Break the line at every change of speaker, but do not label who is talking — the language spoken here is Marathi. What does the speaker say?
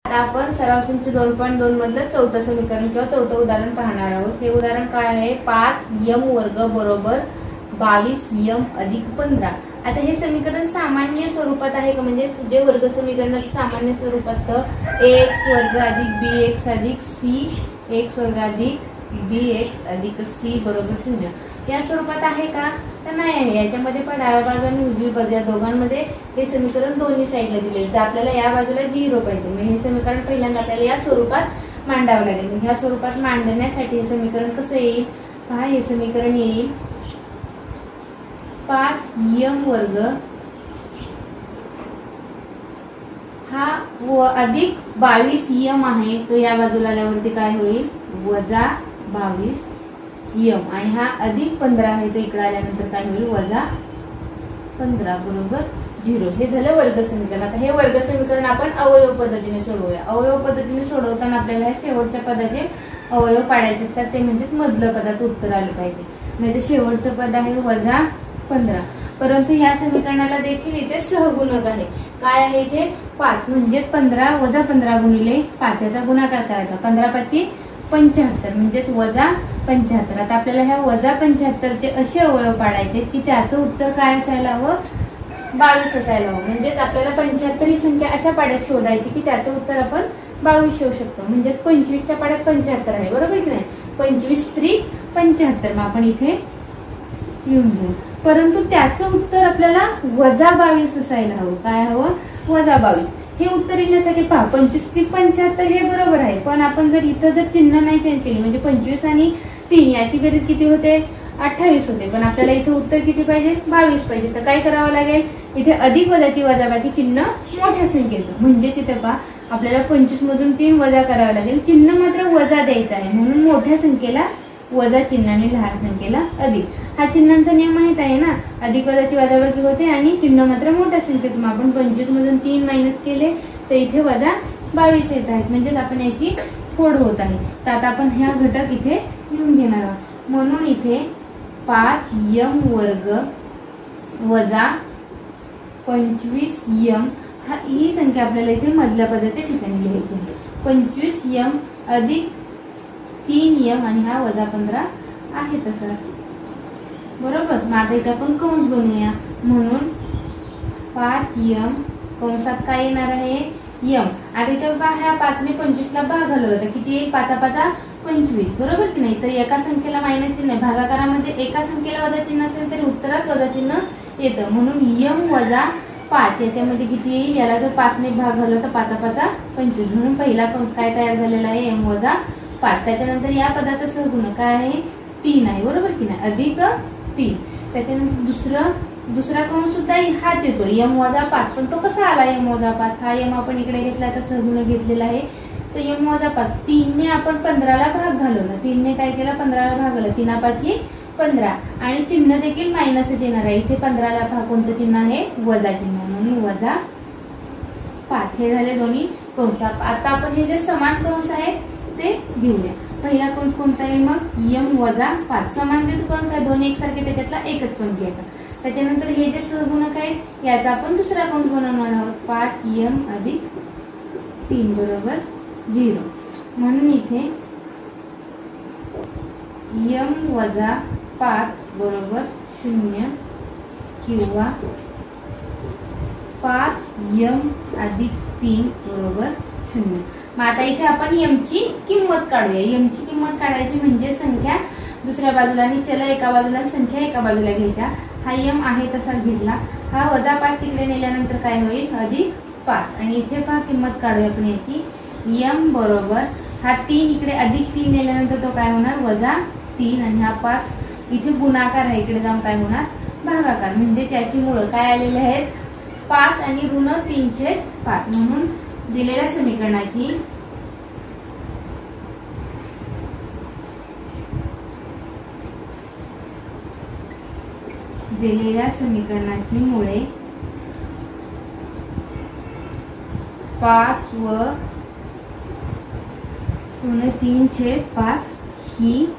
आता आपण सराव सूत्र 2.2 मधलं चौथं समीकरण किंवा चौथं उदाहरण पाहणार आहोत। हे उदाहरण काय आहे, 5m वर्ग बरोबर 22m अधिक 15। आता हे समीकरण सामान्य स्वरूपात आहे का, म्हणजे जे वर्ग समीकरणाचं सामान्य स्वरूप असतं ax वर्ग अधिक bx अधिक c x वर्ग अधिक bx अधिक c बरोबर 0 या स्वरूपात आहे का, तर नाही आहे। याच्यामध्ये पण डाव्या बाजू आणि उजवी बाजू या दोघांमध्ये हे समीकरण दोन्ही साईडला दिले, तर आपल्याला या बाजूला 0 पाहिजे। मग हे समीकरण पहिल्यांदा आपल्याला या स्वरूपात मांडावं लागेल। ह्या स्वरूपात मांडण्यासाठी हे समीकरण कसं येईल पहा, हे समीकरण येईल 5m वर्ग हा अधिक 22m आहे, तो या बाजूला आल्यावरती काय होईल वजा 22m, आणि हा अधिक 15 आहे, तो इकडे आल्यानंतर काय होईल वजा 15 बरोबर 0। हे झालं वर्ग समीकरण। आता हे वर्ग समीकरण आपण अवयव पद्धतीने सोडवूया। अवयव पद्धतीने सोडवताना आपल्याला हे शेवटच्या पदाचे अवयव पाडायचे असतात, ते म्हणजे मधलं पदाचं उत्तर आलं पाहिजे। म्हणजे शेवटचं पद आहे वजा 15, परंतु ह्या समीकरणाला देखील इथे सहगुणक आहे। काय आहे इथे 5, म्हणजे 15 वजा 15 गुणिले 5 याचा गुणाकार करायचा, 15 5 75 म्हणजेच वजा 75। आता आपल्याला ह्या वजा 75 चे असे अवयव पाडायचे की त्याचं उत्तर काय असायला हवं 22 असायला हवं। म्हणजेच आपल्याला 75 ही संख्या अशा पाड्यात शोधायची की त्याचं उत्तर आपण 22 शोधू शकतो। म्हणजे 25 च्या पाड्यात 75 आहे, बरोबर की नाही, 25 3 75, मग आपण इथे लिहून घेऊ। परंतु त्याचं उत्तर आपल्याला वजा 22 असायला हवं। काय हवं वजा 22। हे उत्तर येण्यासाठी पहा 25 3 75 हे बरोबर आहे, पण आपण जर इथं जर चिन्ह नाही चेंज केले म्हणजे 25 आणि 3 याची बेरीज किती होते 28 होते, पण आपल्याला इथे उत्तर किती पाहिजे 22 पाहिजे। तर काय करावं लागेल, इथे अधिक वजाची वजाबाकी चिन्ह मोठ्या संख्येचं, म्हणजे तिथे पहा आपल्याला 25 मधून 3 वजा करावं लागेल, चिन्ह मात्र वजा द्यायचं आहे, म्हणून मोठ्या संख्येला वजा चिन्ह आणि लहान संख्येला अधिक। हा चिन्हांचा नियम माहित आहे ना, अधिक वजाची वजाबाकी होते आणि चिन्ह मात्र मोठ्या संख्येतून आपण 25 मधून 3 मायनस केले तर इथे वजा 22 येत आहेत, म्हणजेच आपण याची फोड होत आहे। तर आता आपण ह्या घटक इथे लिहून घेणार आहोत, म्हणून इथे 5m वर्ग वजा 25m ही संख्या आपल्याला इथे मधल्या पदाच्या ठिकाणी लिहायची आहे। 25m अधिक 3m आणि हा वजा 15 आहे तसा, बरोबर। मग आता इथे आपण कंस बनवूया, म्हणून 5m कंसात काय येणार आहे m। आता इथे ह्या 5 ने 25 ला भाग घालवला तर किती येईल 5 5 25, बरोबर की नाही। तर एका संख्येला मायनस चिन्ह आहे, भागाकारामध्ये एका संख्येला वजा चिन्ह असेल तर उत्तरात वजा चिन्ह येतं, म्हणून m वजा 5 याच्यामध्ये किती येईल, याला जर 5 ने भाग घालवला तर 5 5 25, म्हणून पहिला कंस काय तयार झालेला आहे m वजा 5। त्याच्यानंतर या पदाचा सहगुणक काय आहे 3 आहे, बरोबर की नाही, अधिक 3। त्याच्यानंतर दुसरा कंस सुद्धा हाच येतो m वजा 5, पण तो कसा आला m वजा 5, हा m आपण इकडे घेतला तर सहगुणक घेतलेला आहे, तर m वजा 5 3 ने आपण 15 ला भाग घालवला, 3 ने काय केला 15 ला भाग घालवला, 3 5 15 आणि चिन्ह देखील मायनसच येणार आहे। इथे 15 ला भाग कोणतं चिन्ह आहे वजा चिन्ह, म्हणून वजा 5। हे झाले दोन्ही कंस। आता आपण हे जे समान कंस आहेत ते घेऊया। पहिला कंस कोणता आहे मग m वजा 5, समान जे कंस आहे दोन्ही एकसारखे त्याच्यातला एकच कंस घ्यायचा। त्याच्यानंतर हे जे सहगुणक आहेत याचा आपण दुसरा कंस बनवणार आहोत, 5m अधिक 3 बरोबर 0, म्हणून इथे m वजा 5 बरोबर 0 किंवा 5m अधिक 3 बरोबर 0। मग आता इथे आपण m ची किंमत काढूया। m ची किंमत काढायची म्हणजे संख्या दुसऱ्या बाजूला आणि चल एका बाजूला, संख्या एका बाजूला घ्यायच्या। हा m आहे तसाच घेतला, हा वजा 5 तिकडे नेल्यानंतर काय होईल अधिक 5, आणि इथे पहा किंमत काढूया आपण याची, m बरोबर हा 3 इकडे अधिक 3 नेल्यानंतर तो काय होणार वजा 3, आणि हा 5 इथे गुणाकार आहे, इकडे जाऊन काय होणार भागाकार, म्हणजे त्याची मुळं काय आलेले आहेत 5 आणि ऋण 3/5। म्हणून दिलेल्या समीकरणाची मुळे 5 व ऋण 3/5 ही